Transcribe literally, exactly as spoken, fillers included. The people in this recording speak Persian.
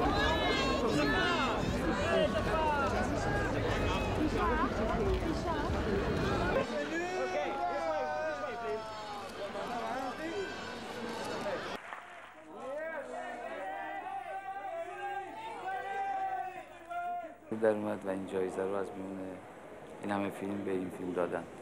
در اومد و این جایزه رو از میون این همه فیلم به این فیلم دادن.